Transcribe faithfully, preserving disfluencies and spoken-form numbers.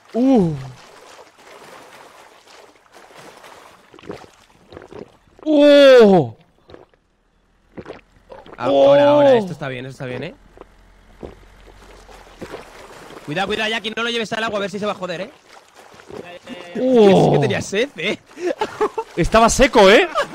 Uh. ¡Oh! Ahora, ahora, esto está bien, esto está bien, ¿eh? Cuidado, cuidado, Jackie, no lo lleves al agua a ver si se va a joder, ¿eh? Oh. Es que tenía sed, ¿eh? Estaba seco, ¿eh?